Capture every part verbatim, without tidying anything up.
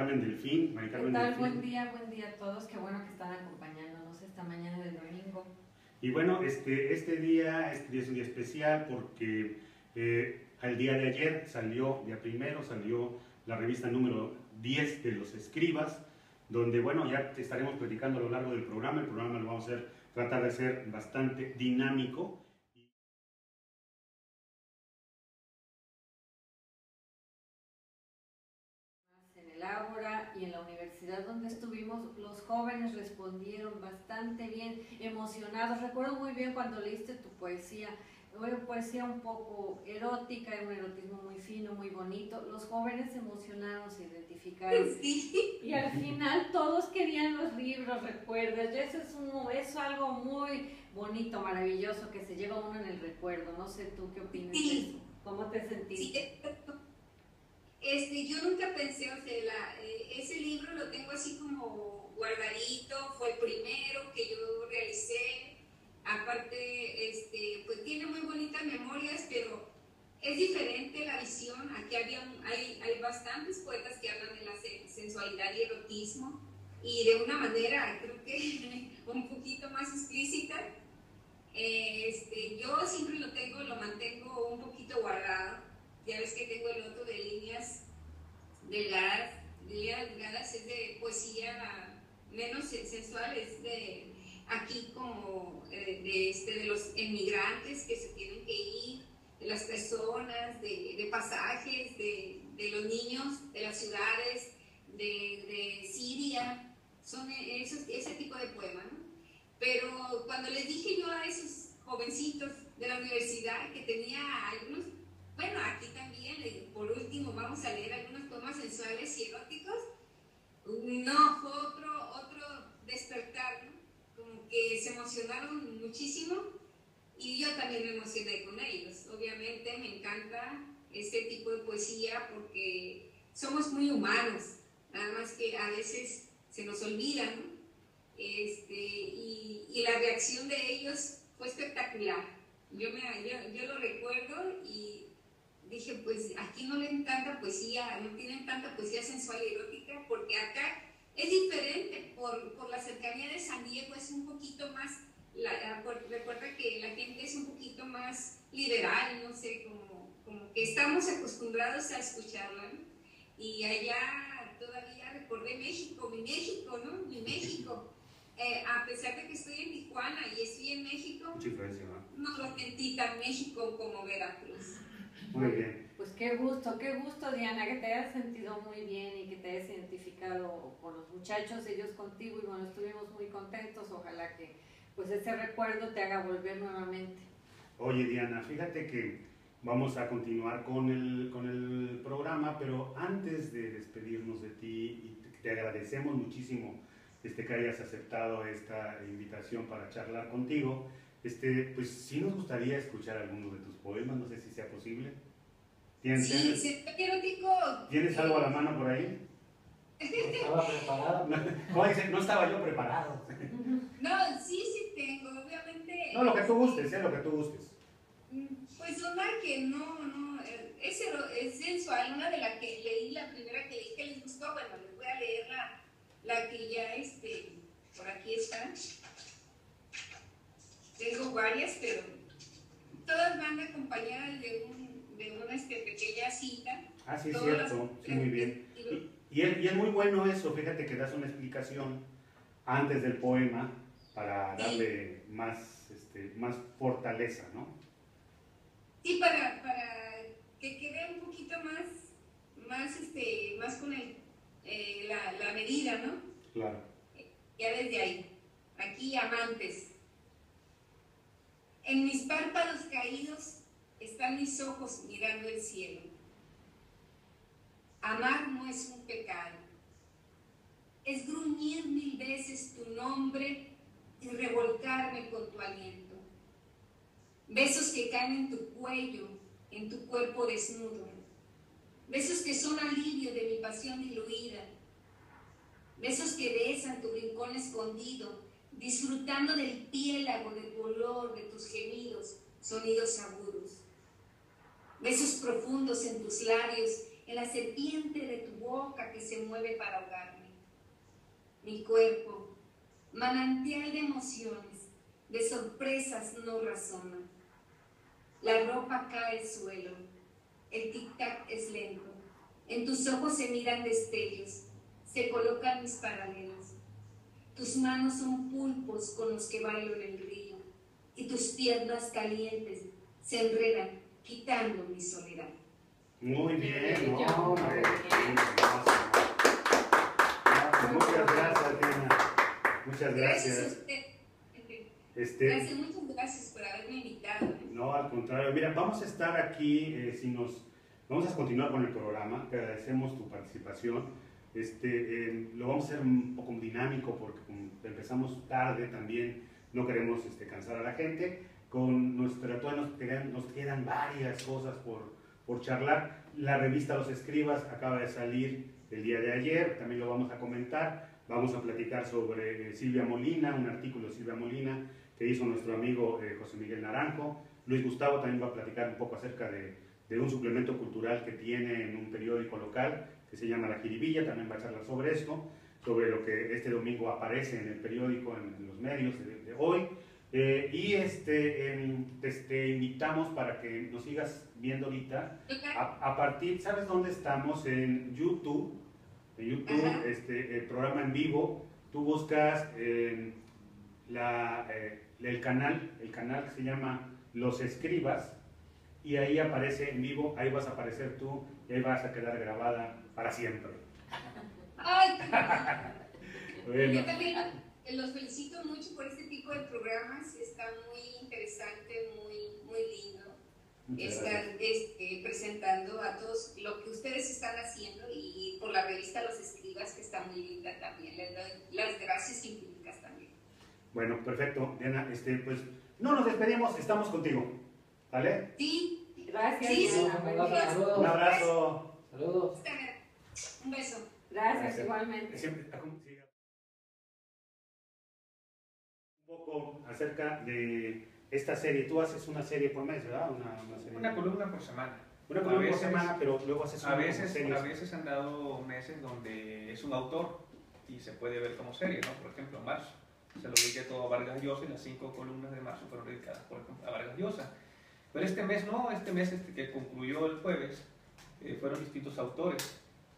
Carmen Delfín, Mari ¿Qué Carmen tal? Delfín. Buen día, buen día a todos. Qué bueno que están acompañándonos esta mañana de domingo. Y bueno, este, este, día, este día es un día especial porque eh, al día de ayer salió, día primero, salió la revista número diez de los escribas, donde bueno, ya te estaremos platicando a lo largo del programa. El programa lo vamos a hacer, tratar de ser bastante dinámico. En el Ágora y en la universidad donde estuvimos, los jóvenes respondieron bastante bien, emocionados. Recuerdo muy bien cuando leíste tu poesía, una poesía un poco erótica, un erotismo muy fino, muy bonito. Los jóvenes se emocionaron, se identificaron. Sí. Y al final todos querían los libros, ¿recuerdas? Y eso es, un, es algo muy bonito, maravilloso, que se lleva uno en el recuerdo. No sé tú qué opinas Sí. de eso. ¿Cómo te sentiste? Sí. Este, yo nunca pensé, o sea, la, eh, ese libro lo tengo así como guardadito, fue el primero que yo realicé. Aparte, este, pues tiene muy bonitas memorias, pero es diferente la visión. Aquí había, hay, hay bastantes poetas que hablan de la sensualidad y erotismo, y de una manera, creo que un poquito más explícita. Eh, este, yo siempre lo tengo, lo mantengo un poquito guardado. Ya ves que tengo el otro de líneas delgadas, líneas delgadas es de poesía menos sensual, es de aquí como eh, de, este, de los emigrantes que se tienen que ir, de las personas, de, de pasajes, de, de los niños, de las ciudades, de, de Siria, son esos, ese tipo de poemas, ¿no? Pero cuando les dije yo a esos jovencitos de la universidad que tenía algunos, bueno, aquí también, por último, vamos a leer algunos poemas sensuales y eróticos. No, fue otro, otro despertar, ¿no? Como que se emocionaron muchísimo y yo también me emocioné con ellos. Obviamente me encanta este tipo de poesía porque somos muy humanos, nada más que a veces se nos olvida, ¿no? Este, y, y la reacción de ellos fue espectacular. Yo, me, yo, yo lo recuerdo y dije, pues aquí no leen tanta poesía, no tienen tanta poesía sensual y erótica, porque acá es diferente, por, por la cercanía de San Diego es un poquito más, la, por, recuerda que la gente es un poquito más liberal, no sé, como, como que estamos acostumbrados a escucharla, ¿no? Y allá todavía recordé México, mi México, ¿no? Mi México. Eh, a pesar de que estoy en Tijuana y estoy en México, Mucha influencia, ¿no? no lo sentí tan México como Veracruz. Muy bien. Pues qué gusto, qué gusto, Diana, que te hayas sentido muy bien y que te hayas identificado con los muchachos, ellos contigo, y bueno, estuvimos muy contentos. Ojalá que pues ese recuerdo te haga volver nuevamente. Oye, Diana, fíjate que vamos a continuar con el, con el programa, pero antes de despedirnos de ti, y te agradecemos muchísimo este, que hayas aceptado esta invitación para charlar contigo, este, pues sí nos gustaría escuchar algunos de tus poemas, no sé si sea posible. ¿Tienes, Sí, sí, erótico. ¿Tienes algo a la mano por ahí? No estaba preparado. ¿Cómo dice? No estaba yo preparado. No, sí, sí tengo, obviamente. No, lo que tú gustes, ¿eh? Lo que tú gustes. Pues una que no, no, es, es sensual, una de las que leí, la primera que leí que les gustó. Bueno, les voy a leer la, la que ya, este, por aquí está. Tengo varias, pero todas van acompañadas de, un, de una este, pequeña cita. Ah, sí, es Todas cierto, las, sí, muy bien. Y, y, es, y es muy bueno eso, fíjate que das una explicación antes del poema para darle más, este, más fortaleza, ¿no? Sí, para, para que quede un poquito más, más, este, más con el, eh, la, la medida, ¿no? Claro. Ya desde ahí. Aquí, amantes. En mis párpados caídos están mis ojos mirando el cielo. Amar no es un pecado. Es gruñir mil veces tu nombre y revolcarme con tu aliento. Besos que caen en tu cuello, en tu cuerpo desnudo. Besos que son alivio de mi pasión diluida. Besos que besan tu rincón escondido, disfrutando del piélago, del dolor, de tus gemidos, sonidos agudos. Besos profundos en tus labios en la serpiente de tu boca que se mueve para ahogarme. Mi cuerpo, manantial de emociones, de sorpresas no razona. La ropa cae al suelo, el tic-tac es lento, en tus ojos se miran destellos, se colocan mis paralelos. Tus manos son pulpos con los que bailo en el río, y tus piernas calientes se enredan, quitando mi soledad. Muy bien, Qué no, bello. hombre, muchas gracias, Diana. Muchas Gracias a gracias. usted. Este, Gracias, muchas gracias por haberme invitado. ¿eh? no, al contrario. Mira, vamos a estar aquí, eh, si nos, vamos a continuar con el programa. Te agradecemos tu participación. Este, eh, lo vamos a hacer un poco dinámico porque como empezamos tarde también, no queremos este, cansar a la gente. Con nuestra, todavía nos quedan, nos quedan varias cosas por, por charlar. La revista Los Escribas acaba de salir el día de ayer, también lo vamos a comentar. Vamos a platicar sobre eh, Silvia Molina, un artículo de Silvia Molina que hizo nuestro amigo eh, José Miguel Naranjo. Luis Gustavo también va a platicar un poco acerca de, de un suplemento cultural que tiene en un periódico local que se llama La Jiribilla, también va a charlar sobre esto, sobre lo que este domingo aparece en el periódico, en, en los medios de, de hoy. Eh, y este, eh, te, te invitamos para que nos sigas viendo ahorita. A, a partir, ¿sabes dónde estamos? En YouTube. En YouTube, Ajá. este, el programa en vivo. Tú buscas eh, la, eh, el canal, el canal que se llama Los Escribas, y ahí aparece en vivo, ahí vas a aparecer tú, y ahí vas a quedar grabada para siempre. Ay, qué Bueno. Yo también los felicito mucho por este tipo de programas, está muy interesante, muy, muy lindo. Muchas Están gracias. este, presentando a todos lo que ustedes están haciendo y por la revista Los Escribas, que está muy linda también. Les doy las gracias infinitas también. Bueno, perfecto, Diana, este, pues no nos despedimos, estamos contigo, ¿vale? Sí, Gracias, Sí, sí. Diana. Buen día. Un Saludos. abrazo. Saludos. un beso. Gracias, Gracias. igualmente. Siempre, sí. Un poco acerca de esta serie. Tú haces una serie por mes, ¿verdad? Una, una, serie. Una columna por semana. Una A columna por veces- semana, pero luego haces una A como veces, series. a veces han dado meses donde es un autor y se puede ver como serie, ¿no? Por ejemplo, en marzo se lo dediqué todo a Vargas Llosa y las cinco columnas de marzo fueron dedicadas, por ejemplo, a Vargas Llosa. Pero este mes no, este mes este que concluyó el jueves eh, fueron distintos autores.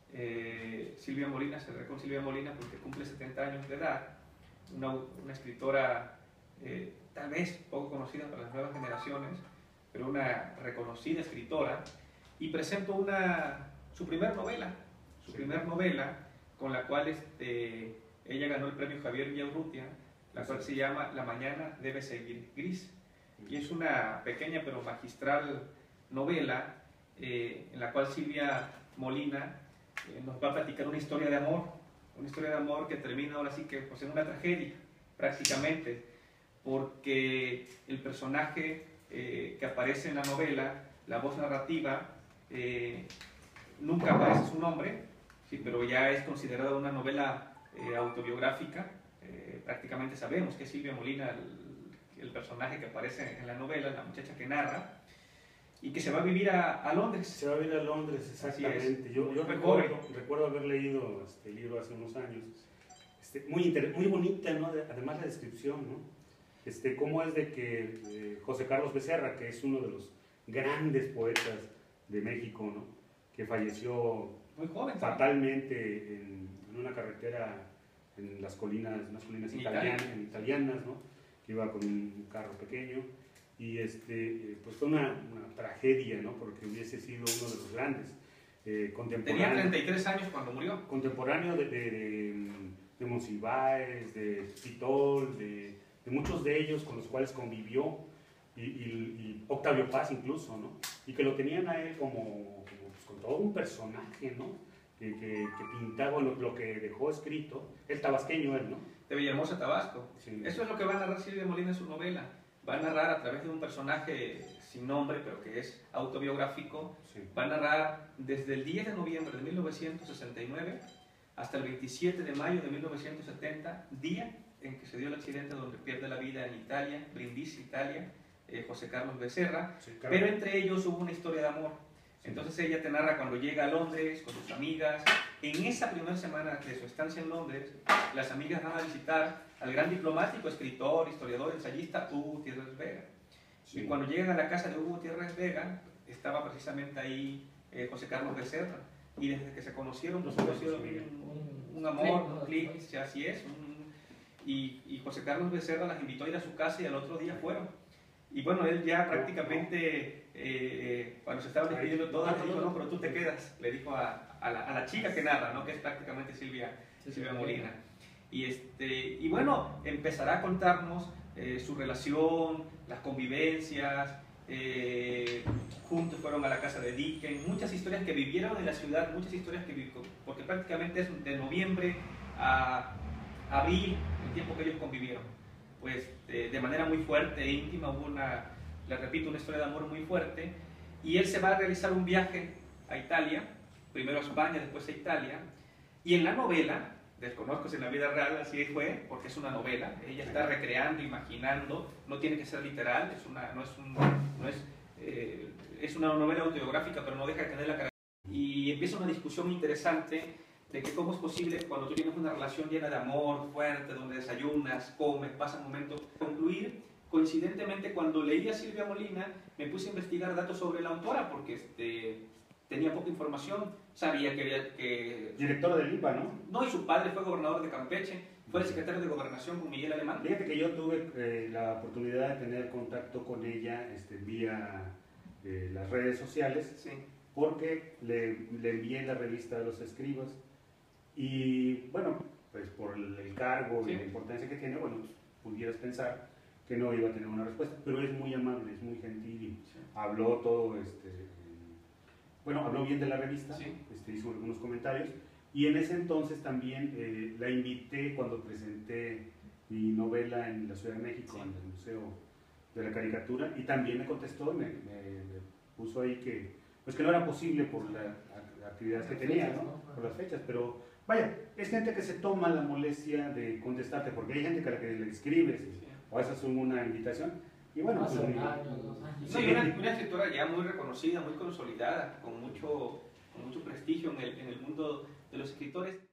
Eh, Silvia Molina, cerré con Silvia Molina porque cumple setenta años de edad, una, una escritora eh, tal vez poco conocida para las nuevas generaciones, pero una reconocida escritora, y presento una, su primer novela, su Sí. primer novela con la cual este, ella ganó el premio Javier Villaurrutia, la cual se llama La mañana debe seguir gris, y es una pequeña pero magistral novela eh, en la cual Silvia Molina eh, nos va a platicar una historia de amor, una historia de amor que termina ahora sí que pues, en una tragedia prácticamente, porque el personaje eh, que aparece en la novela, la voz narrativa, eh, nunca aparece su nombre, sí, pero ya es considerada una novela eh, autobiográfica. Eh, prácticamente sabemos que es Silvia Molina el, el personaje que aparece en la novela, la muchacha que narra, y que se va a vivir a, a Londres. Se va a ir a Londres, exactamente. es. Yo, yo Muy recuerdo, recuerdo haber leído este libro hace unos años. Este, muy, inter, muy bonita, ¿no? De, además la descripción, ¿no? Este, cómo es de que eh, José Carlos Becerra, que es uno de los grandes poetas de México, ¿no? Que falleció Muy joven. fatalmente en, en una carretera en las colinas, unas colinas En italianas, Italia. en italianas, ¿no? Que iba con un carro pequeño. Y este, pues fue una, una tragedia, ¿no? Porque hubiese sido uno de los grandes eh, Tenía contemporáneos. treinta y tres años cuando murió. Contemporáneo de, de, de, de Monsiváis, de Pitol, de, de muchos de ellos con los cuales convivió, y, y, y Octavio Paz incluso, ¿no? Y que lo tenían a él como, como pues, con todo un personaje, ¿no? Que, que, que pintaba lo, lo que dejó escrito, el tabasqueño él, ¿no? De Villahermosa, Tabasco. Sí. Eso es lo que va a narrar Silvia Molina en su novela. Va a narrar a través de un personaje sin nombre, pero que es autobiográfico. Sí. Va a narrar desde el diez de noviembre de mil novecientos sesenta y nueve hasta el veintisiete de mayo de mil novecientos setenta, día en que se dio el accidente donde pierde la vida en Italia, Brindisi, Italia, eh, José Carlos Becerra. Sí, claro. Pero entre ellos hubo una historia de amor. Entonces ella te narra cuando llega a Londres con sus amigas. En esa primera semana de su estancia en Londres, las amigas van a visitar al gran diplomático, escritor, historiador, ensayista Hugo Gutiérrez Vega. Sí. Y cuando llegan a la casa de Hugo Gutiérrez Vega, estaba precisamente ahí eh, José Carlos Becerra. Y desde que se conocieron, pues conocieron un, un amor, un clic, si así es. Un, y, y José Carlos Becerra las invitó a ir a su casa y al otro día fueron. Y bueno, él ya prácticamente, eh, cuando se estaban despidiendo todas, le dijo, no, pero tú te quedas, le dijo a, a, la, a la chica que narra, ¿no? Que es prácticamente Silvia, Silvia Molina. Y, este, y bueno, empezará a contarnos eh, su relación, las convivencias, eh, juntos fueron a la casa de Dickens, muchas historias que vivieron en la ciudad, muchas historias que vivieron, porque prácticamente es de noviembre a abril, el tiempo que ellos convivieron. Pues de, de manera muy fuerte e íntima, hubo una, le repito, una historia de amor muy fuerte, y él se va a realizar un viaje a Italia, primero a España, después a Italia, y en la novela, desconozco si en la vida real así fue, porque es una novela, ella está recreando, imaginando, no tiene que ser literal, es una, no es, un, no es, eh, es una novela autobiográfica, pero no deja de tener la característica, y empieza una discusión interesante de que cómo es posible cuando tú tienes una relación llena de amor, fuerte, donde desayunas, comes, pasan momentos. Concluir, coincidentemente, cuando leí a Silvia Molina, me puse a investigar datos sobre la autora, porque este, tenía poca información, sabía que había que... Directora del I N P A, ¿no? No, y su padre fue gobernador de Campeche, fue el secretario de Gobernación con Miguel Alemán. Fíjate que yo tuve eh, la oportunidad de tener contacto con ella este, vía eh, las redes sociales, sí. Porque le, le envié la revista de los escribas. Y bueno, pues por el, el cargo sí. y la importancia que tiene, bueno, pues, pudieras pensar que no iba a tener una respuesta, pero es muy amable, es muy gentil y sí. Habló todo, este, bueno, habló bien de la revista, sí. este, hizo algunos comentarios, y en ese entonces también eh, la invité cuando presenté mi novela en la Ciudad de México, sí. En el Museo de la Caricatura, y también me contestó, me, me, me puso ahí que, pues que no era posible por la, la actividad que tenía, ¿no? Por las fechas, pero... Vaya, es gente que se toma la molestia de contestarte, porque hay gente que a la que le escribes sí. O haces una invitación y bueno, pues, pues, años, dos años. Sí, una, una escritora ya muy reconocida, muy consolidada, con mucho, con mucho prestigio en el, en el mundo de los escritores.